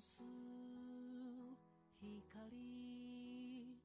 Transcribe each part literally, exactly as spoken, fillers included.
す光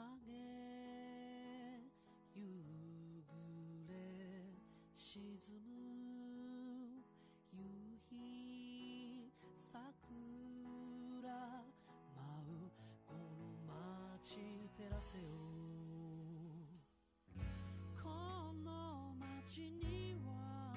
影夕暮れ沈む夕日桜舞うこの街照らせよこの街には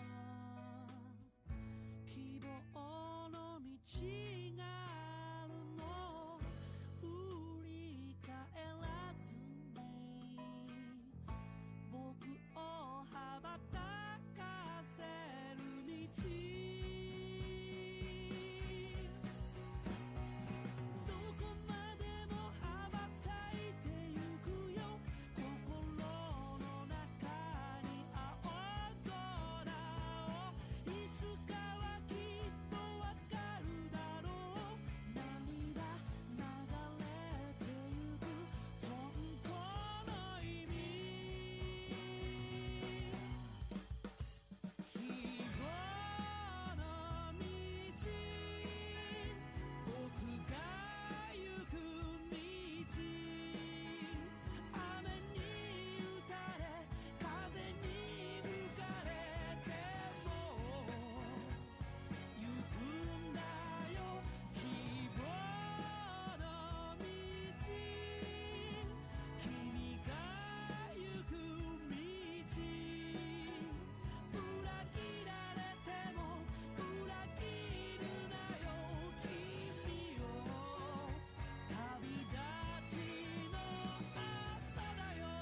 希望の道があるの振り返らずに僕を羽ばたかせる道どこまでも羽ばたいてゆくよ心の中に青空をいつかはきっとわかるだろう涙流れてゆく本当の意味希望の道僕が行く道雨に打たれ風に吹かれても行くんだよ希望の道君が行く道裏切られても裏切るなよ君を旅立ちの朝だよ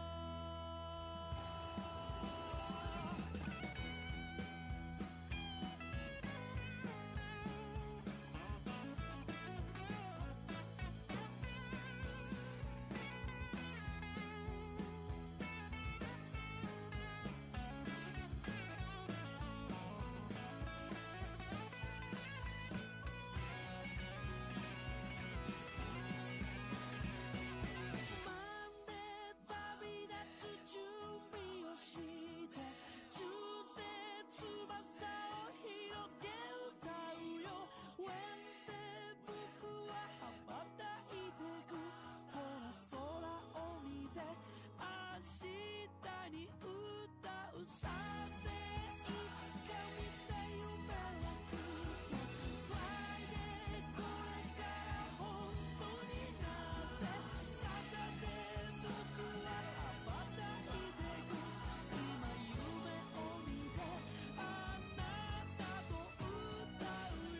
まんで旅立つ準備をして宙で翼を広げ歌うよ Wednesday 僕は羽ばたいてくほら空を見て明日に歌う Thursday いつか見た夢はきっと Friday これから本当になって Saturday 僕は羽ばたいてく今夢を見てあなたと歌うよ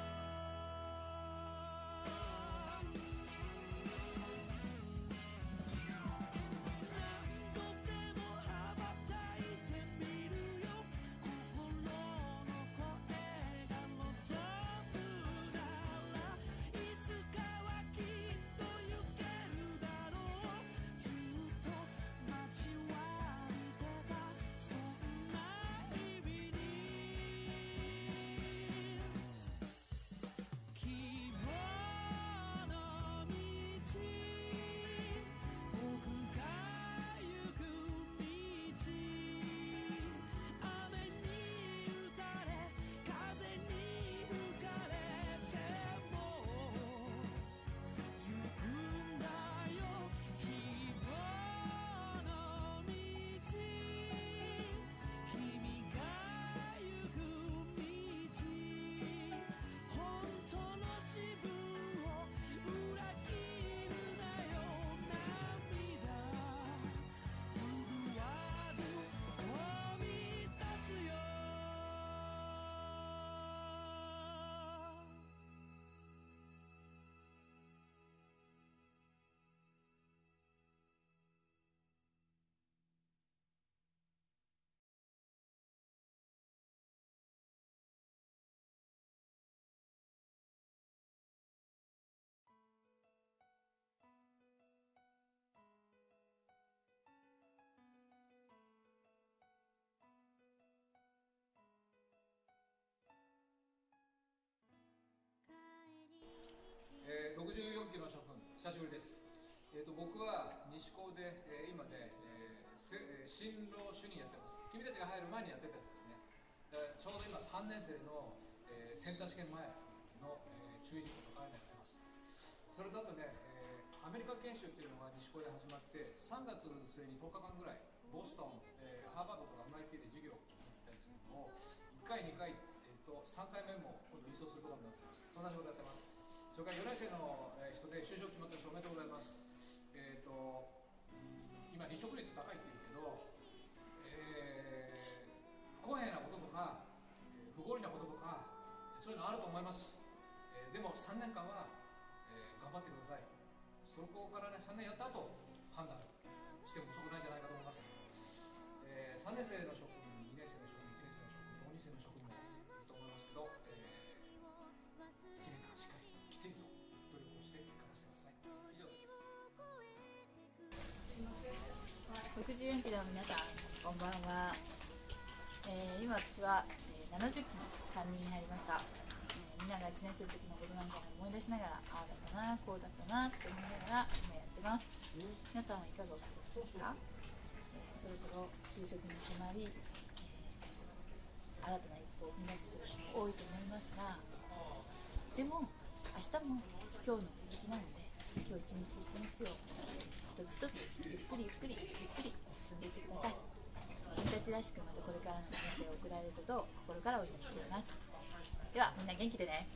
何度でも羽ばたいてみるよ心の声が望むならいつかはきっと行けるだろうずっと待ちわびてたそんな日々に希望の道僕が行く道雨に打たれ風に吹かれても行くんだよ希望の道君が行く道本当の自分を裏切るなよ涙拭わず飛び立つよえー、ろくじゅうよんキロの諸君、久しぶりです。えー、と僕は西高で、えー、今ね、えーせえー、新郎主任やってます。君たちが入る前にやってたやつですね。でちょうど今さんねん生の、えー、センター試験前の、えー、中注意事項とかやってます。それだとね、えー、アメリカ研修っていうのが西高で始まってさんがつ末にとおかかんぐらいボストン、えー、ハーバードとか エムアイティー で授業を聞きに行ったりするのをいっかいにかい、えー、とさんかいめも今度輸送することになってます。そんな仕事やってます。それからよねん生の人で就職決まった人おめでとうございます。えー、と今離職率高いっていうけど、えー、不公平なこととか不合理なこととかそういうのあると思います。えー、でもさんねんかんは、えー、頑張ってください。そこからねさんねんやった後判断しても遅くないんじゃないかと思います。えー、さんねん生の職員、にねん生の職員、いちねん生の職員、ごにん生の職員もいると思いますけど、えー、いちねんかんしっかりきっちりと努力をして結果出してください。以上です。 ろくじゅうよんきの皆さん、こんばんは。えー、今私は、えー、ななじゅっきの担任に入りました。えー、みんながいちねん生の時のことなんかを思い出しながら、ああだったな、こうだったなって思いながら今やってます。皆さんはいかがお過ごしですか？えー、そろそろ就職に決まり、えー、新たな一歩を踏み出す人たちも多いと思いますが、でも明日も今日の続きなので、今日一日一日を一つ一つゆっくりゆっくりじっくり進んでいってください。君たちらしくまたこれからの人生を送られることを心からお祈りしています。ではみんな元気でね。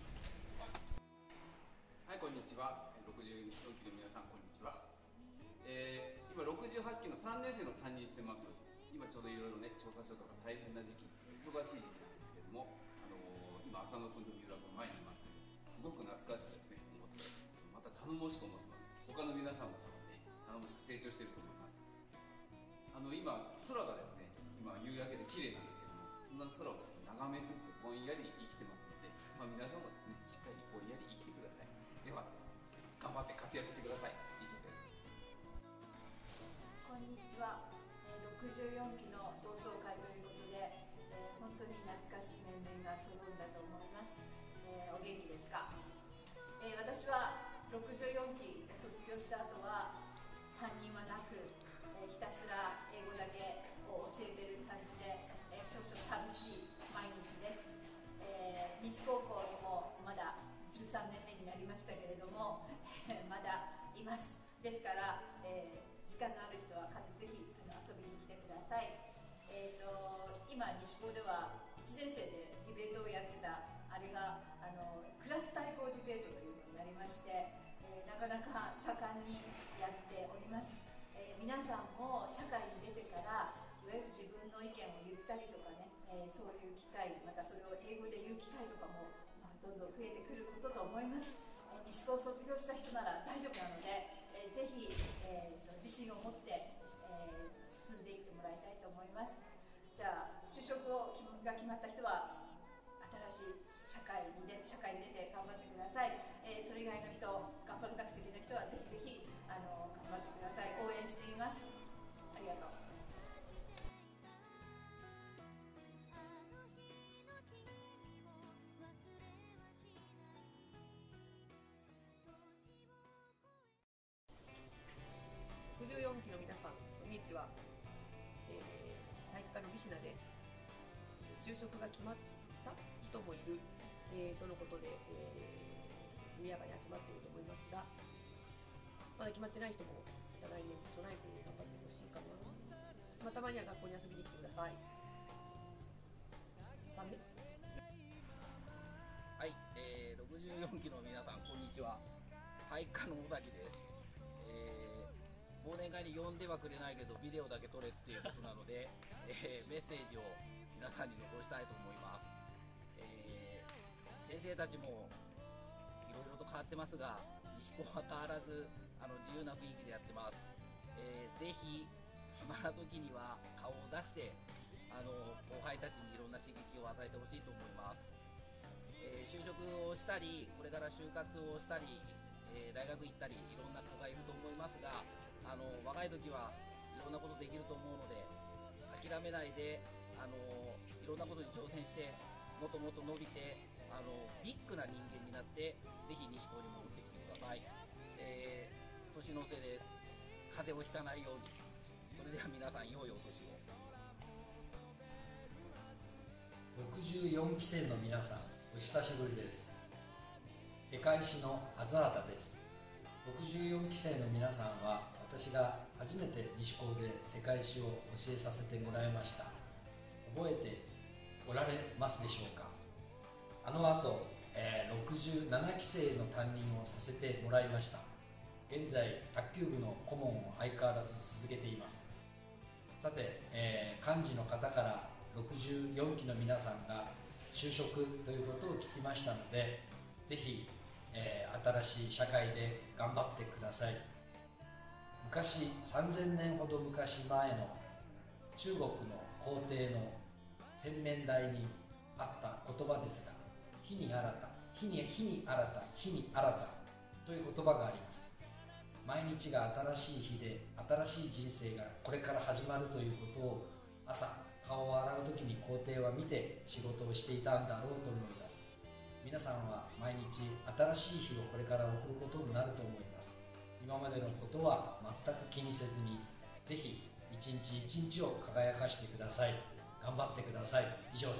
はい、こんにちは。ろくじゅうよんきの皆さん、こんにちは。えー、今ろくじゅうはっきのさんねん生の担任してます。今ちょうどいろいろね調査書とか大変な時期、忙しい時期なんですけども、あのー、今浅野君と三浦君前にいますけど、すごく懐かしくですね思って、また頼もしく思ってます。他の皆さんも多分ね頼もしく成長していると思います。あの今空がですね、今夕焼けで綺麗なんですけども、そんな空をですね眺めつつぼんやり生きてますので、まあ、皆さんもですねしっかりぼんやり生きてください。では頑張って活躍してください。以上です。 こんにちは。ろくじゅうよんきの同窓会ということで、えー、本当に懐かしい面々が揃うんだと思います。えー、お元気ですか？えー、私はろくじゅうよんきを卒業した後は担任はなく、えー、ひたすら英語だけを教えている感じで、えー、少々寂しい毎日です。えー、西高校にもまだじゅうさんねんめになりましたけれどもまだいます。ですから、えー、時間のある人はぜひあの遊びに来てください。えー、と今西高ではいちねん生でディベートをやってたあれがあのクラス対抗ディベートというのになりまして、えー、なかなか盛んにやっております。えー、皆さんも社会に出てからいわゆる自分の意見を言ったりとかね、えー、そういう機会、またそれを英語で言う機会とかも、まあ、どんどん増えてくることと思います。えー、西高を卒業した人なら大丈夫なので、えー、ぜひ、えー、と自信を持って、えー、進んでいってもらいたいと思います。じゃあ就職をが決まった人は新しい社会に出社会に出て頑張ってください。えー、それ以外の人、頑張らなくちゃいけない人はぜひぜひあの頑張ってください。応援しています。ありがとう。 ろくじゅうよんきの皆さん、こんにちは。えー、体育科の西名です。就職が決まった人もいる、えー、とのことで、えー、賑やかに集まっていると思いますが、まだ決まってない人も来年に備えて頑張ってほしいかな。まあ、たまには学校に遊びに来てください。ダメ？ はい、えー、ろくじゅうよんきの皆さん、こんにちは。体育科の尾崎です。えー、忘年会に呼んではくれないけどビデオだけ撮れっていうことなので、えー、メッセージを皆さんに残したいと思います。えー、先生たちもいろいろと変わってますが、西高は変わらずあの自由な雰囲気でやってます。えー、ぜひ暇な時には顔を出してあの後輩たちにいろんな刺激を与えてほしいと思います。えー、就職をしたり、これから就活をしたり、えー、大学行ったり、いろんな子がいると思いますが、あの若い時はいろんなことできると思うので、諦めないであのいろんなことに挑戦して、もっともっと伸びて、あのビッグな人間になって、ぜひ西高に戻ってきてください。えー、年の瀬です。風邪をひかないように。それでは皆さん、良いお年を。 ろくじゅうよんき生の皆さん、お久しぶりです。 世界史のアザータです。ろくじゅうよんきせいの皆さんは私が初めて西高で世界史を教えさせてもらいました。覚えておられますでしょうか。あの後、えー、ろくじゅうななきせいの担任をさせてもらいました。現在卓球部の顧問を相変わらず続けています。さて、えー、幹事の方からろくじゅうよんきの皆さんが就職ということを聞きましたので、ぜひ、えー、新しい社会で頑張ってください。昔、さんぜんねんほど昔前の中国の皇帝の洗面台にあった言葉ですが、日に新た、日に日に新た、日に新たという言葉があります。毎日が新しい日で、新しい人生がこれから始まるということを朝顔を洗う時に皇帝は見て仕事をしていたんだろうと思います。皆さんは毎日新しい日をこれから送ることになると思います。今までのことは全く気にせずに、ぜひ一日一日を輝かしてください。頑張ってください。以上です。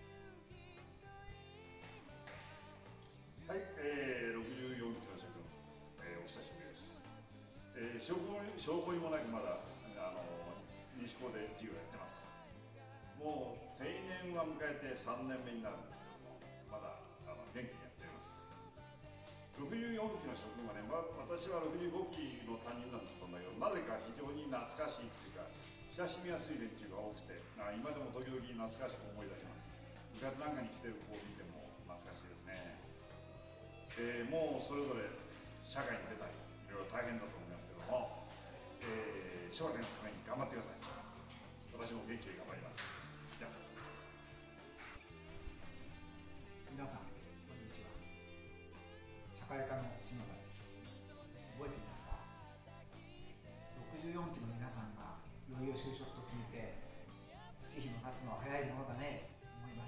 はい、えー、ろくじゅうよんきの諸君、えー、お久しぶりです。えー、証拠証拠にもなくまだあの西高で授業やってます。もう定年は迎えてさんねんめになるんですけども、まだあの元気にやっています。ろくじゅうよんきの諸君はね、ま、私はろくじゅうごきの担任なんだったんだけど、なぜか非常に懐かしいっていうか親しみやすい連中が多くて、あ今でも時々懐かしく思い出します。部活なんかに来てる子を見ても懐かしいですね。えー、もうそれぞれ社会に出たりいろいろ大変だと思いますけども、えー、将来のために頑張ってください。私も元気で頑張ります。じゃあ皆さんこんにちは。社会科の篠田です。覚えていますか。ろくじゅうよんきの皆さんがいよいよ就職と聞いて、月日の経つのは早いものだね思います。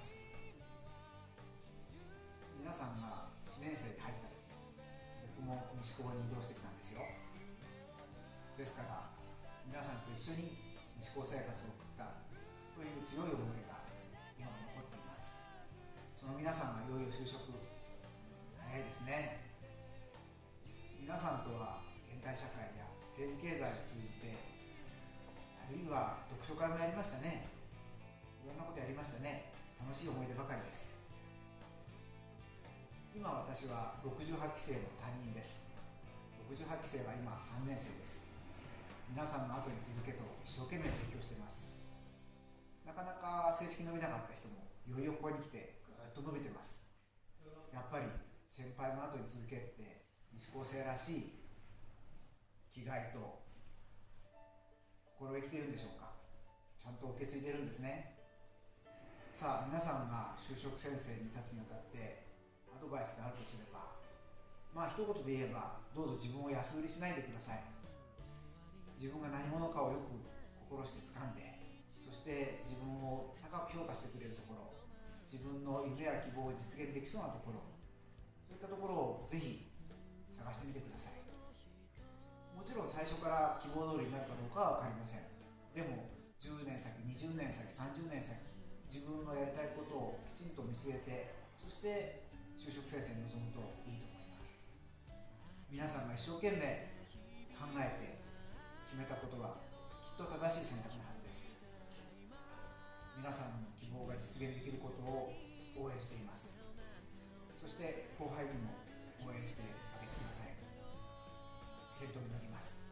皆さんがいちねんせいで入った時、僕も西高に移動してきたんですよ。ですから皆さんと一緒に西高生活を送ったという強い思いが今も残っています。その皆さんがいよいよ就職、早いですね。皆さんとは現代社会や政治経済を通じて、あるいは読書会もやりましたね。いろんなことやりましたね。楽しい思い出ばかりです。今私はろくじゅうはちきせいの担任です。ろくじゅうはちきせいは今さんねんせいです。皆さんの後に続けと一生懸命勉強しています。なかなか成績伸びなかった人もいよいよここに来てぐっと伸びてます。やっぱり先輩の後に続けって西高生らしい気概と心意気ているんでしょうか。ちゃんと受け継いでるんですね。さあ皆さんが就職宣誓に立つにあたってアドバイスがあるとすれば、まあ一言で言えば、どうぞ自分を安売りしないでください。自分が何者かをよく心して掴んで、そして自分を高く評価してくれるところ、自分の夢や希望を実現できそうなところ、そういったところをぜひ探してみてください。もちろん最初から希望通りになるかどうかは分かりません。でもじゅうねんさき、にじゅうねんさき、さんじゅうねんさき、自分のやりたいことをきちんと見据えて、そして就職宣誓に臨むといいと思います。皆さんが一生懸命考えて決めたことはきっと正しい選択のはずです。皆さんの希望が実現できることを応援しています。そして後輩にも応援してあげてください。健闘を祈ります。